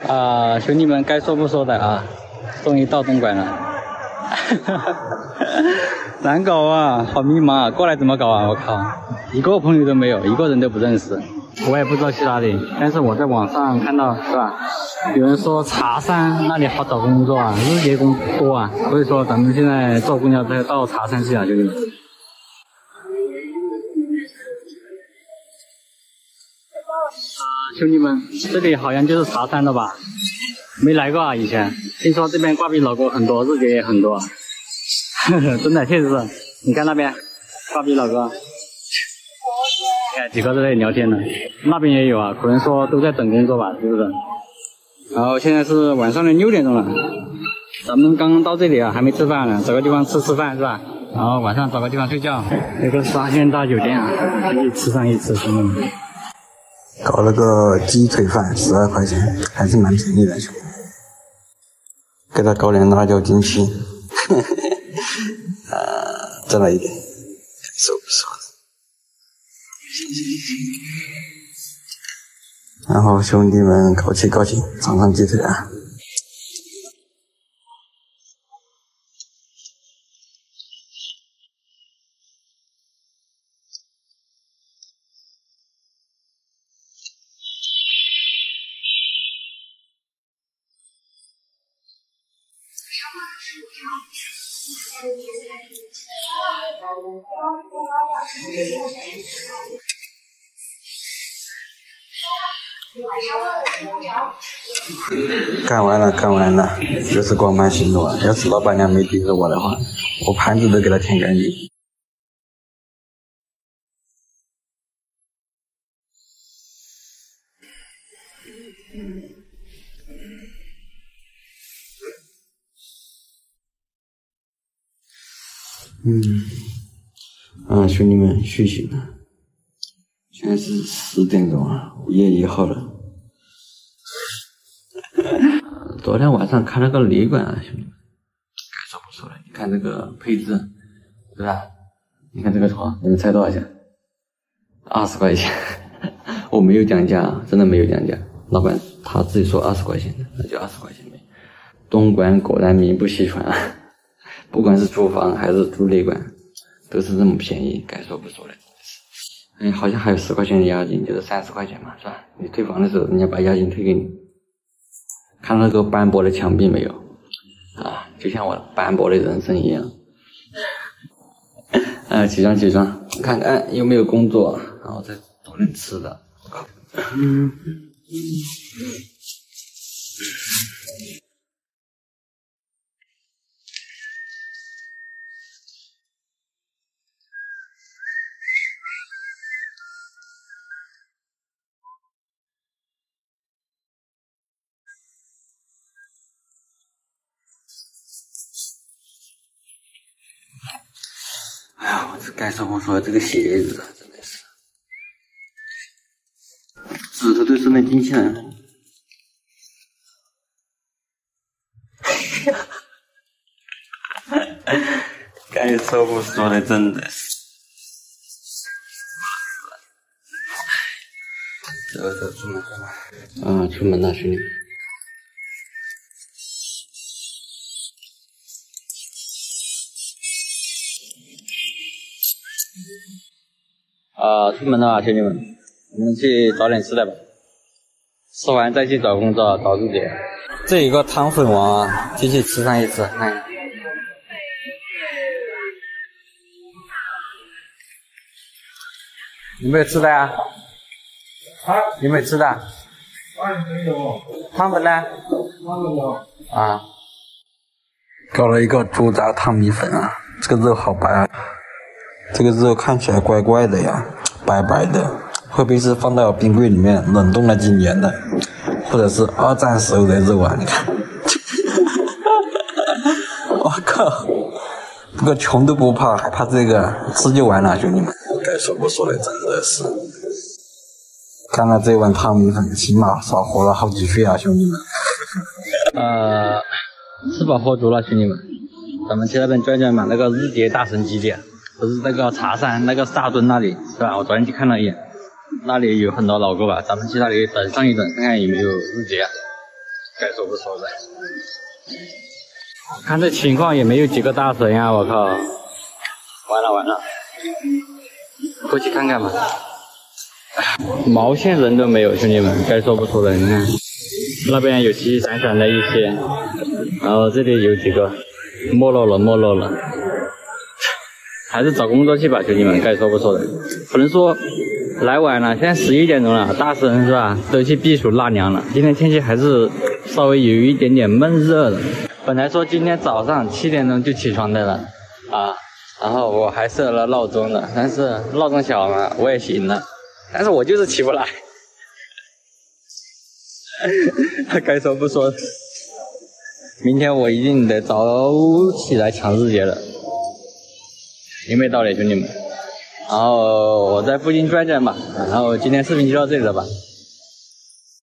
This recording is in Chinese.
兄弟们该说不说的啊，终于到东莞了，难搞啊，好迷茫啊，过来怎么搞啊？我靠，一个朋友都没有，一个人都不认识，我也不知道去哪里。但是我在网上看到是吧，有人说茶山那里好找工作啊，日结工多啊，所以说咱们现在坐公交车到茶山去啊，兄弟们。兄弟们，这里好像就是茶山的吧？没来过啊，以前听说这边挂壁老哥很多，日结也很多，真的确实是。你看那边挂壁老哥，看几个在那里聊天呢，那边也有啊，可能说都在等工作吧，是不是？然后现在是晚上的6点钟了，咱们刚刚到这里啊，还没吃饭呢，找个地方吃饭是吧？然后晚上找个地方睡觉。那个沙县大酒店啊，可以吃上一次，兄弟们。 搞了个鸡腿饭，12块钱，还是蛮便宜的，兄弟。给他搞点辣椒进去，再来一点，收不收？然后兄弟们搞起，尝尝鸡腿啊！干完了，又是光盘行动了。要是老板娘没盯着我的话，我盘子都给她舔干净。兄弟们睡醒了，现在是10点钟啊，5月1号了。昨天晚上看了个旅馆啊，兄弟们，该说不说了。你看这个配置，对吧？你看这个床，你们猜多少钱？20块钱。我没有讲价，真的没有讲价。老板他自己说20块钱，那就20块钱呗。东莞果然名不虚传啊，不管是租房还是租旅馆，都是这么便宜，该说不说了。好像还有10块钱的押金，就是30块钱嘛，是吧？你退房的时候，人家把押金退给你。看到那个斑驳的墙壁没有？啊，就像我斑驳的人生一样。起床，看看有没有工作，然后再找点吃的。哎呀，我这该说不说，这个鞋子真的是，指头都是那金线。该说不说的，真的是。走，出门。出门了，兄弟们。出门了，兄弟们，我们去找点吃的吧。吃完再去找工作，找自己。这有个汤粉王啊，就去吃上一次。看，有没有吃的啊？有没有吃的？汤粉呢？搞了一个猪杂汤米粉啊，这个肉好白啊。这个肉看起来怪怪的呀，白白的，会不会是放到冰柜里面冷冻了几年的，或者是2战时候的肉啊？你看，我靠，这个穷都不怕，还怕这个，吃就完了，兄弟们。该说不说的，真的是。看了这碗汤米粉，起码少活了好几岁啊，兄弟们。吃饱喝足了，兄弟们，咱们去那边转转嘛，那个日结大神基地。不是那个茶山那个大墩那里是吧？我昨天去看了一眼，那里有很多老哥吧，咱们去那里等上一等，看看有没有日结。 该说不说的。看这情况也没有几个大神呀，我靠！完了，过去看看吧。毛线人都没有，兄弟们，该说不说的。你看，那边有稀稀散散的一些，然后这里有几个没落了。还是找工作去吧，兄弟们，该说不说的。不能说来晚了，现在11点钟了，大神是吧？都去避暑纳凉了。今天天气还是稍微有一点点闷热的。本来说今天早上7点钟就起床的了啊，然后我还设了闹钟的，但是闹钟响了我也醒了，但是我就是起不来。该说不说的，明天我一定得早起来抢日结了。有没有道理，兄弟们？然后我在附近转转吧，然后今天视频就到这里了吧。